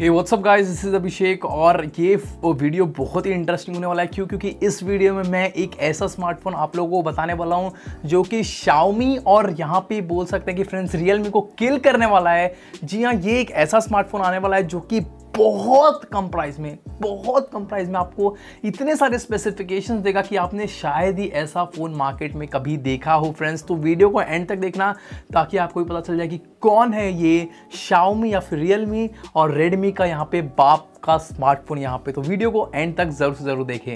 Hey WhatsApp guys, this is Abhishek और ये video बहुत ही इंटरेस्टिंग होने वाला है। क्योंकि इस वीडियो में मैं एक ऐसा स्मार्टफोन आप लोगों को बताने वाला हूं जो कि Xiaomi और यहाँ पे बोल सकते हैं कि फ्रेंड्स Realme को किल करने वाला है। जी हाँ, ये एक ऐसा स्मार्टफोन आने वाला है जो कि बहुत कम प्राइस में आपको इतने सारे स्पेसिफिकेशंस देगा कि आपने शायद ही ऐसा फ़ोन मार्केट में कभी देखा हो फ्रेंड्स। तो वीडियो को एंड तक देखना ताकि आपको भी पता चल जाए कि कौन है ये Xiaomi या फिर Realme और Redmi का यहाँ पे बाप का स्मार्टफोन यहाँ पे। तो वीडियो को एंड तक ज़रूर से ज़रूर देखें।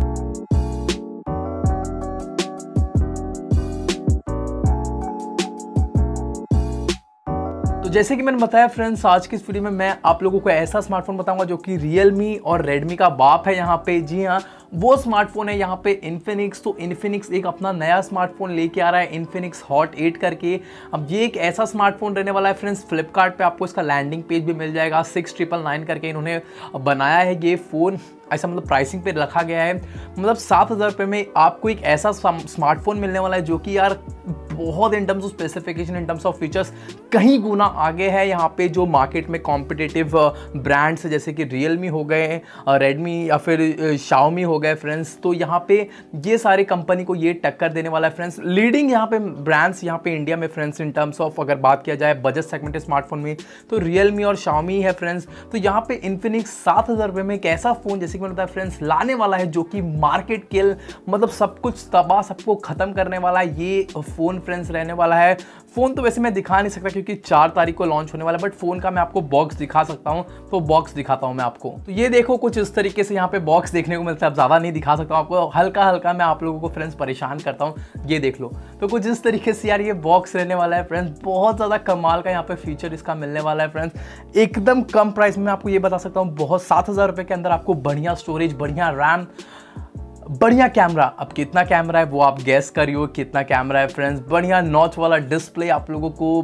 तो जैसे कि मैंने बताया फ्रेंड्स, आज की इस वीडियो में मैं आप लोगों को ऐसा स्मार्टफोन बताऊंगा जो कि Realme और Redmi का बाप है यहाँ पे। जी हाँ, वो स्मार्टफोन है यहाँ पे Infinix। तो Infinix एक अपना नया स्मार्टफोन लेके आ रहा है, Infinix Hot 8 करके। अब ये एक ऐसा स्मार्टफोन रहने वाला है फ्रेंड्स, फ्लिपकार्ट पे आपको इसका लैंडिंग पेज भी मिल जाएगा। 6999 करके इन्होंने बनाया है ये फ़ोन। ऐसा मतलब प्राइसिंग पे रखा गया है, मतलब 7000 रुपये में आपको एक ऐसा स्मार्टफोन मिलने वाला है जो कि यार बहुत in terms of specification, in terms of features कहीं गुना आगे है यहाँ पे जो मार्केट में कॉम्पिटिटिव ब्रांड्स जैसे कि Realme हो गए, Redmi या फिर Xiaomi हो गए फ्रेंड्स। तो यहाँ पे ये सारे कंपनी को ये टक्कर देने वाला है फ्रेंड्स। लीडिंग यहाँ पे ब्रांड्स यहाँ पे इंडिया में फ्रेंड्स इन टर्म्स ऑफ अगर बात किया जाए बजट सेगमेंट स्मार्टफोन में तो Realme और Xiaomi है फ्रेंड्स। तो यहाँ पे Infinix 7000 रुपये में एक ऐसा फ़ोन जैसे कि मैंने बताया फ्रेंड्स लाने वाला है जो कि मार्केट किल, मतलब सब कुछ तबाह, सबको ख़त्म करने वाला है ये फ़ोन फ्रेंड्स रहने वाला है। फ़ोन तो वैसे मैं दिखा नहीं सकता क्योंकि 4 तारीख को लॉन्च होने वाला है, बट फ़ोन का मैं आपको बॉक्स दिखा सकता हूं। तो बॉक्स दिखाता हूं मैं आपको। तो ये देखो कुछ इस तरीके से यहाँ पे बॉक्स देखने को मिलता है। अब ज़्यादा नहीं दिखा सकता हूं आपको, हल्का हल्का मैं आप लोगों को फ्रेंड्स परेशान करता हूँ। ये देख लो, तो कुछ इस तरीके से यार ये बॉक्स रहने वाला है फ्रेंड्स। बहुत ज़्यादा कमाल का यहाँ पे फीचर इसका मिलने वाला है फ्रेंड्स, एकदम कम प्राइस में। आपको ये बता सकता हूँ, बहुत 7000 रुपये के अंदर आपको बढ़िया स्टोरेज, बढ़िया रैम, बढ़िया कैमरा। अब कितना कैमरा है वो आप गैस करियो कितना कैमरा है फ्रेंड्स। बढ़िया नॉच वाला डिस्प्ले, आप लोगों को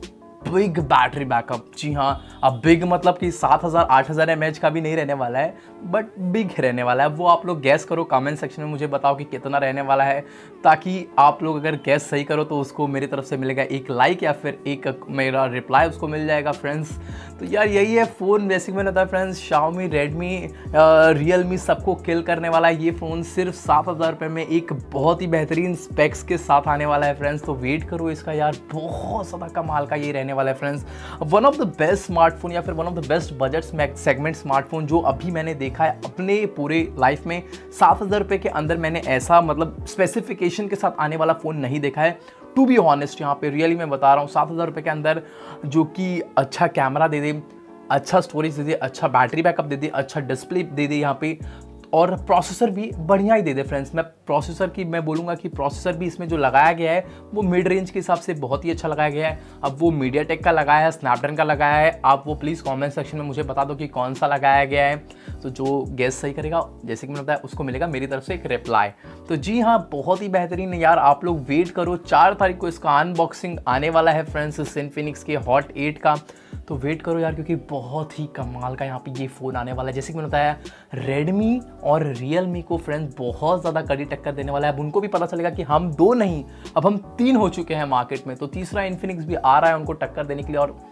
बिग बैटरी बैकअप। जी हाँ, अब बिग मतलब कि 7000 8000 mAh का भी नहीं रहने वाला है, बट बिग रहने वाला है। वो आप लोग गैस करो, कमेंट सेक्शन में मुझे बताओ कि कितना रहने वाला है, ताकि आप लोग अगर गैस सही करो तो उसको मेरी तरफ से मिलेगा एक लाइक या फिर एक मेरा रिप्लाई उसको मिल जाएगा फ्रेंड्स। तो यार यही है फ़ोन। बेसिक मैंने बताया फ्रेंड्स, Xiaomi, Redmi, Realme सबको किल करने वाला है ये फ़ोन। सिर्फ 7000 रुपये में एक बहुत ही बेहतरीन स्पेक्स के साथ आने वाला है फ्रेंड्स। तो वेट करो इसका यार, बहुत ज़्यादा कमाल का ये रहने वाला है friends. One of the best smartphone या फिर one of the best budget segment smartphone जो अभी मैंने देखा है अपने पूरे लाइफ में। 7000 रुपये के अंदर मैंने ऐसा मतलब स्पेसिफिकेशन के साथ आने वाला फ़ोन नहीं देखा है। टू बी ऑनेस्ट यहाँ पे रियली मैं बता रहा हूँ, 7000 रुपये के अंदर जो कि अच्छा कैमरा दे दे, अच्छा स्टोरेज दे दे, अच्छा बैटरी बैकअप दे दे, अच्छा डिस्प्ले दे दे यहाँ पे, और प्रोसेसर भी बढ़िया ही दे दे फ्रेंड्स। मैं प्रोसेसर की मैं बोलूँगा कि प्रोसेसर भी इसमें जो लगाया गया है वो मिड रेंज के हिसाब से बहुत ही अच्छा लगाया गया है। अब वो मीडियाटेक का लगाया है, स्नैपड्रैगन का लगाया है, आप वो प्लीज़ कमेंट सेक्शन में मुझे बता दो कि कौन सा लगाया गया है। तो जो गेस सही करेगा, जैसे कि मैंने बताया, उसको मिलेगा मेरी तरफ से एक रिप्लाई। तो जी हाँ, बहुत ही बेहतरीन यार, आप लोग वेट करो। 4 तारीख को इसका अनबॉक्सिंग आने वाला है फ्रेंड्स, Infinix के Hot 8 का। तो वेट करो यार, क्योंकि बहुत ही कमाल का यहाँ पे ये फ़ोन आने वाला है। जैसे कि मैंने बताया, Redmi और Realme को फ्रेंड्स बहुत ज़्यादा कड़ी टक्कर देने वाला है। अब उनको भी पता चलेगा कि हम 2 नहीं, अब हम 3 हो चुके हैं मार्केट में। तो तीसरा Infinix भी आ रहा है उनको टक्कर देने के लिए, और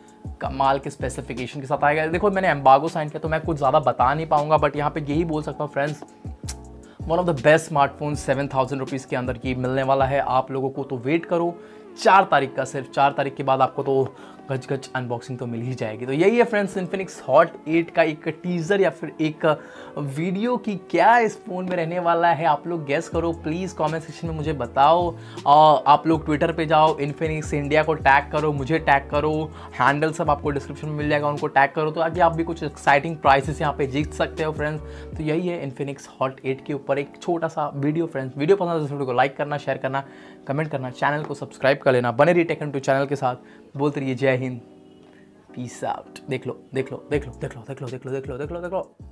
कमाल के स्पेसिफिकेशन के साथ आएगा। देखो मैंने एम्बार्गो साइन किया तो मैं कुछ ज़्यादा बता नहीं पाऊंगा, बट यहाँ पे यही बोल सकता हूँ friends, one of the best smartphone 7000 rupees के अंदर ये मिलने वाला है आप लोगों को। तो वेट करो 4 तारीख का, सिर्फ 4 तारीख के बाद आपको तो गच अनबॉक्सिंग तो मिल ही जाएगी। तो यही है फ्रेंड्स Infinix Hot 8 का एक टीज़र या फिर एक वीडियो की क्या इस फ़ोन में रहने वाला है। आप लोग गेस करो, प्लीज़ कमेंट सेक्शन में मुझे बताओ। आप लोग ट्विटर पे जाओ, Infinix इंडिया को टैग करो, मुझे टैग करो, हैंडल सब आपको डिस्क्रिप्शन में मिल जाएगा, उनको टैग करो तो ताकि आप भी कुछ एक्साइटिंग प्राइसेस यहाँ पे जीत सकते हो फ्रेंड्स। तो यही है Infinix Hot 8 के ऊपर एक छोटा सा वीडियो फ्रेंड्स। वीडियो पसंद है तो वीडियो को लाइक करना, शेयर करना, कमेंट करना, चैनल को सब्सक्राइब कर लेना। बने रहिए टेक एंड टू चैनल के साथ। बोलते रहिए जय हिंद, पीस आउट। देख लो।